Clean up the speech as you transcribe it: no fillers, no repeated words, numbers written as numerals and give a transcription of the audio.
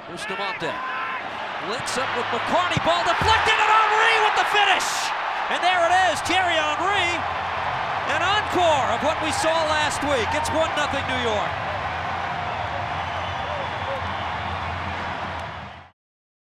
Bustamante links up with McCartney, ball deflected, and Henry with the finish! And there it is, Thierry Henry, an encore of what we saw last week. It's 1-0 New York.